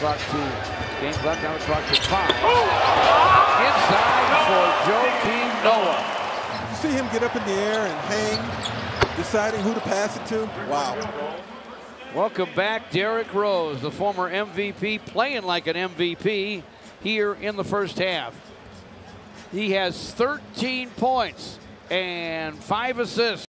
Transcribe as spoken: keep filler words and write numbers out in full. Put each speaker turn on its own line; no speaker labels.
clock to game clock, now the clock to five. Inside for Joakim Noah.
You see him get up in the air and hang, deciding who to pass it to. Wow.
Welcome back, Derrick Rose, the former M V P, playing like an M V P here in the first half. He has thirteen points and five assists.